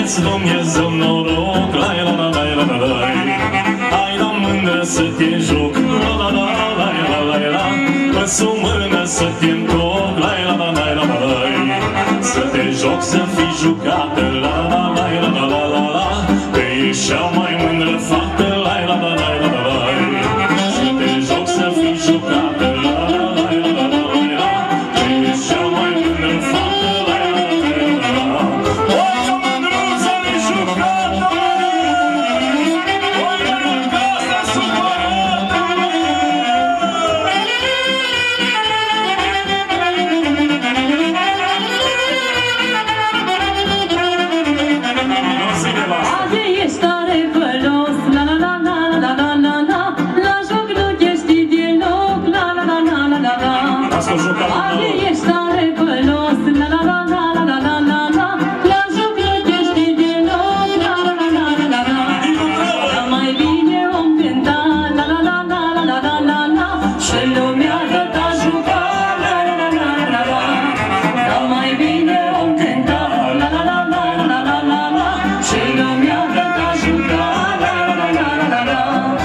dă-ți Dumnezeu noroc, la la la la la la la. Hai la mândră să te joc, la la la la la la la. Păs o mână să te întorc, la la la la la la la. Să te joc să fii jucată, la la la la la la la. Că ești cea mai mândră fată, la la la la la la la. Să te joc să fii jucată, la la la la la la la. Că ești cea mai mândră fată, la la la la la la. Oi, o mândruță de jucată! Oi, mâncasă supărată! Ade ești tare vălos, la la la la la la la la. La joc nu ești deloc, la la la la la la la. Ade ești tare vălos, la la la la la la la la. La joc nu ești deloc, la la la la la la. Dar mai bine om cânta, la la la la la la la la. Și lumea ta juca, la la la la la la. Dar mai bine om cânta, la la la la la la la la. Și lumea ta juca, la la la la la la.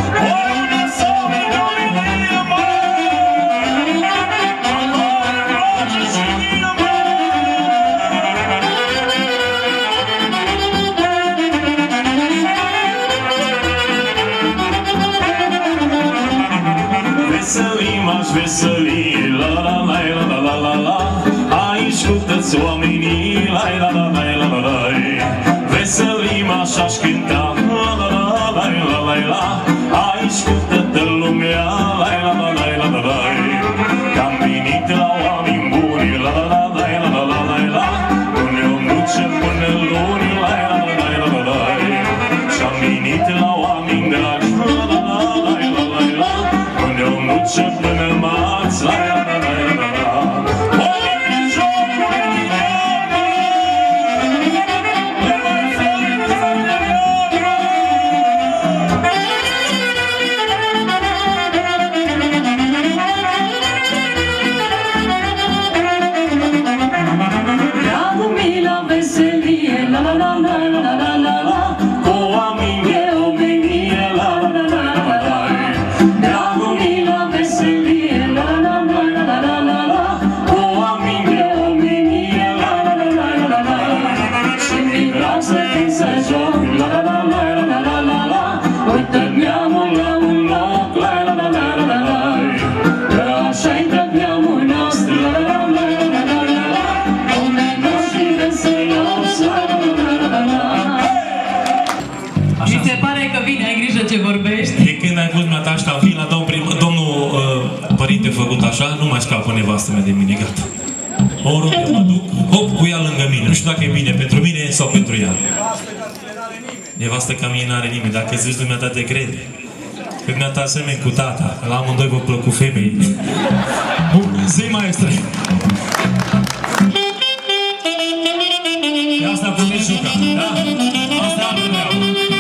Veselim, aș veseli, la la la la la la la. Aici cu toți oamenii, la la la la la la la. Veselim, așa-aș cânta, la la la la la la la. Aici cu toată lumea, la la la la la la la. Că-am venit la oameni buni, la la la la la la la la. Până o duce până luni, la la la la la la la. Și-am venit la oameni dragi, la la la la la la la. Până o duce până marți, la la la la la la. Dragul mi la veselie, la la la la la la la la. Cu oameni de omenie, la la la la la la. Dragul mi la veselie, la la la la la la la. Cu oameni de omenie, la la la la la la. Și mi drag să fii să joc, la la la la la la la la. Uite neamul la un loc, la la la la la la. Că așa-i tot neamul nostru, la la la la la la la. Oamenii și veselos, la la la la la la. Mi se pare că vine, ai grijă ce vorbești. De când ai fost ta asta, vin la domnul părinte făcut așa, nu mai scapă nevastă mea de mine, gata. Oriunde mă duc, hop, cu ea lângă mine. Nu știu dacă e bine pentru mine sau pentru ea. Nevastă ca mine n-are nimeni. Dacă zici dumneata te crede. Că dumneata asemeni cu tata. La amândoi vă plăcu femei. Bun, zi maestre. E asta puteți juca, da? Asta e altă treabă.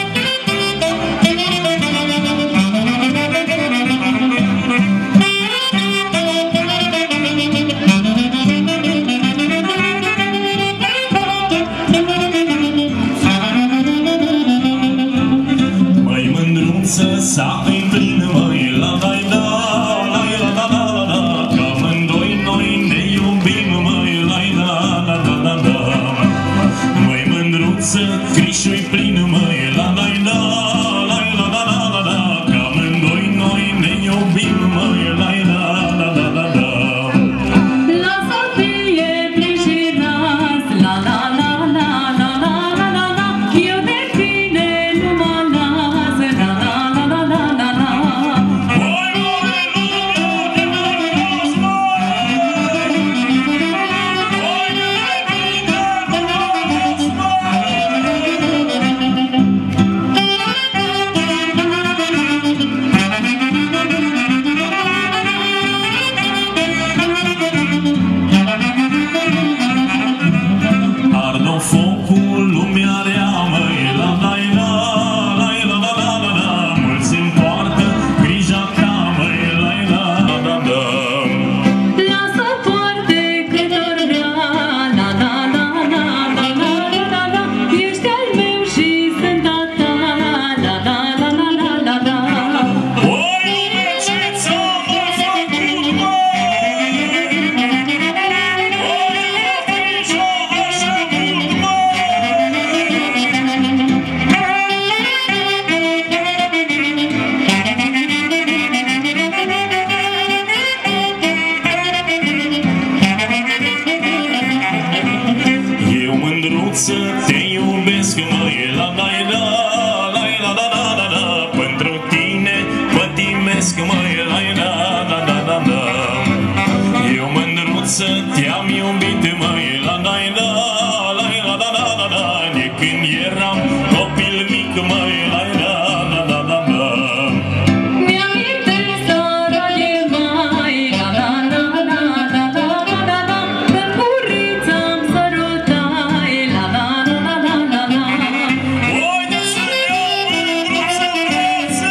Măi mândruță, sape-i plină, măi, la la la la la la la la la. Că amândoi noi ne iubim, măi, la la la la la la. Măi mândruță, crișul-i plină, măi, la la la la la la la la la. Că amândoi noi ne iubim, măi, la la la la la la. Lasă fie prișinați, la la la la la la la la la. Eu de tine nu mă las, la la la la la la iubesc, măi, la la la la la la la la la. Pentru tine pătimesc, măi, la la la la la la. Eu mândruță te-am iubit, măi, la la la la la la la la la. De când eram copil mic, măi, la la la la la la. Mi-amintesc seara de mai, la la la la la la la la la. Când burița-mi sărutai, la la la la la la la. Uite să iau mândruță viața,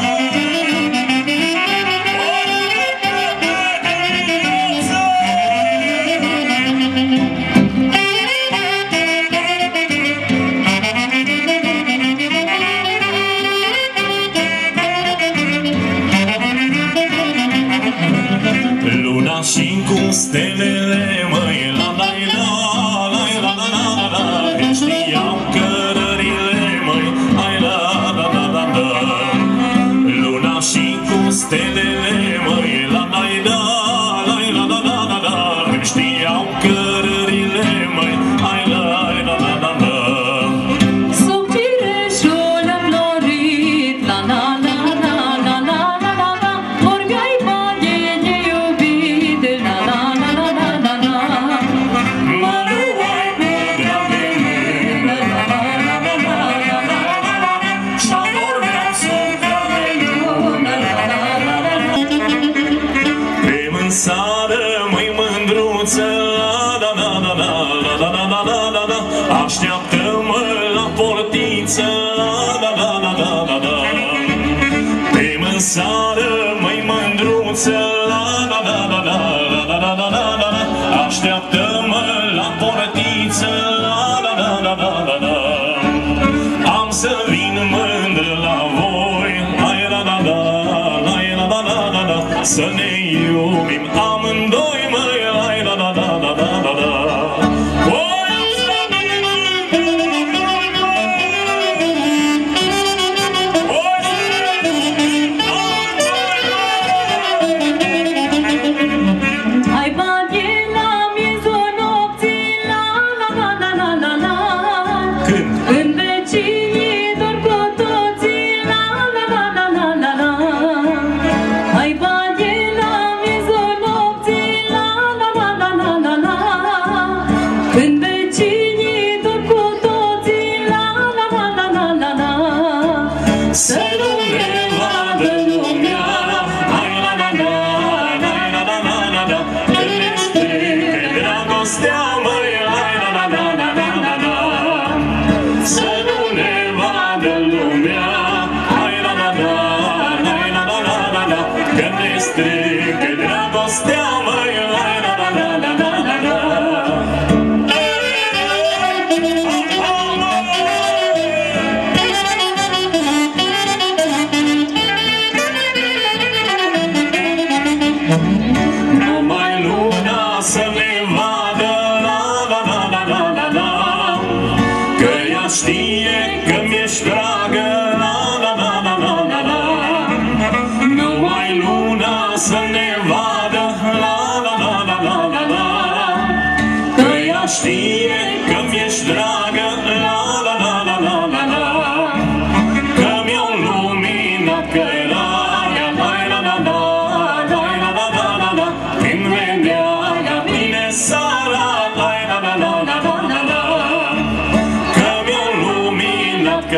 luna și cu stelele, măi, la la la la la la la la la. Îmi știau cărările, măi, ai la la la la la. Luna și cu stelele, măi, la la la la la la la la la. Îmi știau cărările, măi, ai la la la la la. Sub cireșul înflorit, la la la la la la la la la. Vorbeai vage de iubit, la la la la la la la. Mă luai putea de mână, la la la la la la la la la. Și-adormeam sub camelună, la la la la la. Pe mânsară, măi, mândruță, la la la la la la la la la la la. Așteaptă-mă la portiță, la la la la la la. Pe mânsară, măi, mândruță, la la la la la la la la la la la. Așteaptă-mă la portiță, la la la la la la la. Am să vin mândră la voi, ai la la la la la la la la la. Să ne iubim amândoi, măi, ai la la la la la la la. Ai bate la miezul nopții, la la la la la la la. Când? Când vecinii dorm cu toții, la la la la la la la. Ai bate la miezul nopții, la la la la la la la. Când vecinii dorm cu toții, la la la la la la la. Să nu ne vadă lumea, Ai la la la la la la la la la. Când ne strică dragostea, măi, ai la la la la la la la. Să nu ne vadă lumea, ai la la la la la la la la la. Când ne strică dragostea, măi, ai la la la la la la la. Numai luna să ne vadă, la la la la la la la. Că ea știe că mi-ești dragă, la la la la la la la. Numai luna să ne vadă, la la la la la la la. Că ea știe că mi-ești dragă, la la la la la la la. Că mi-au luminat cărarea, lai la la la, lai la la la la la. Când vedea la mine seara, lai la la la la la la la. Că mi-au luminat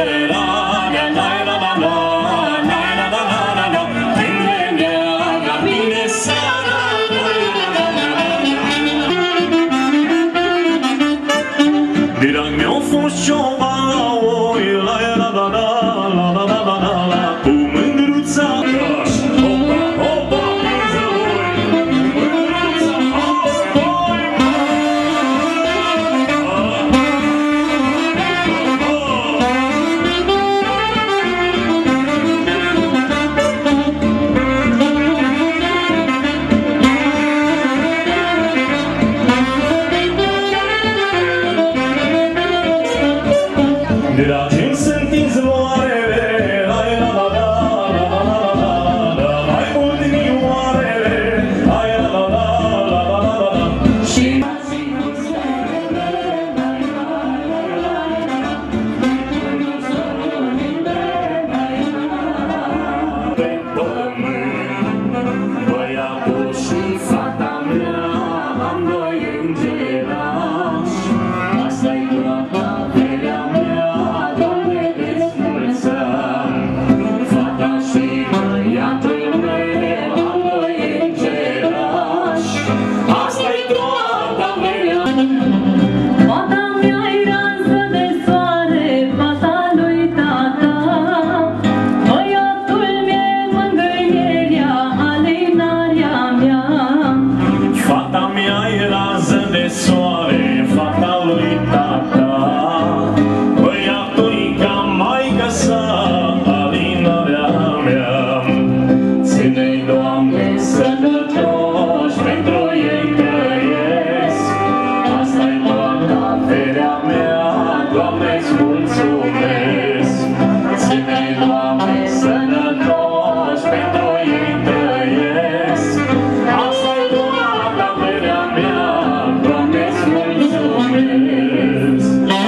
îți mulțumesc. Ține, Doamne, sănătoși, pentru ei trăiesc. Asta-i toată averea mea, Doamne, îți mulțumesc.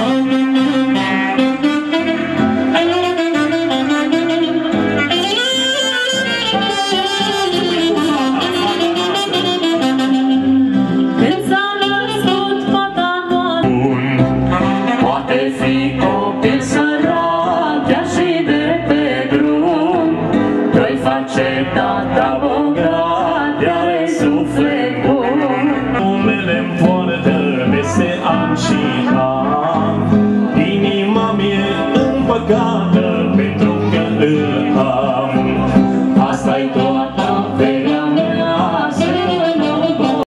Când s-a născut fata noastră, Poate fi copil sărac, chiar și de pe drum, Doi face tata bogat, are suflet bun. Numele-mi poartă peste an și an, inima mie împăcată,